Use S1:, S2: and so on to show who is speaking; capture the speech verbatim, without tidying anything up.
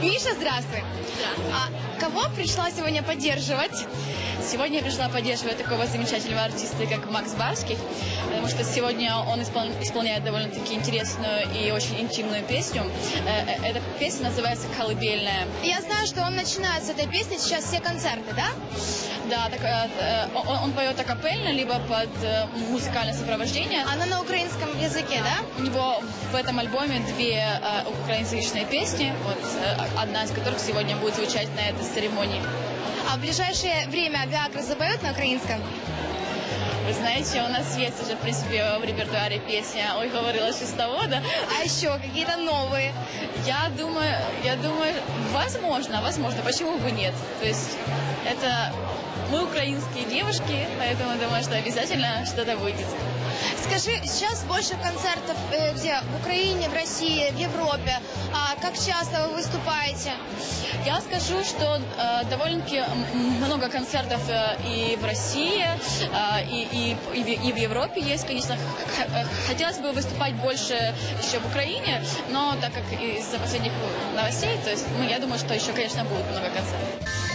S1: Миша, здравствуй.
S2: Здравствуй.
S1: А кого пришла сегодня поддерживать?
S2: Сегодня я пришла поддерживать такого замечательного артиста, как Макс Барских, потому что сегодня он испол... исполняет довольно-таки интересную и очень интимную песню. Эта песня называется «Колыбельная».
S1: Я знаю, что он начинает с этой песни сейчас все концерты, да?
S2: Да, так, он, он поет акапельно, либо под музыкальное сопровождение.
S1: Она на украинском языке, да?
S2: У него в этом альбоме две э, украинскоязычные песни, вот, э, одна из которых сегодня будет звучать на этой церемонии.
S1: А в ближайшее время Виагра запоет на украинском?
S2: Вы знаете, у нас есть уже, в принципе, в репертуаре песня «Ой, говорила шестовода».
S1: А еще какие-то новые?
S2: Я думаю, я думаю, возможно, возможно, почему бы нет? То есть это мы украинские девушки, поэтому думаю, что обязательно что-то выйдет.
S1: Скажи, сейчас больше концертов э, где? В Украине, в России, в Европе. А как часто вы выступаете?
S2: Я скажу, что э, довольно-таки много концертов э, и в России, э, и, и, и, в, и в Европе есть, конечно. Хотелось бы выступать больше еще в Украине, но так как из-за последних новостей, то есть, ну, я думаю, что еще, конечно, будет много концертов.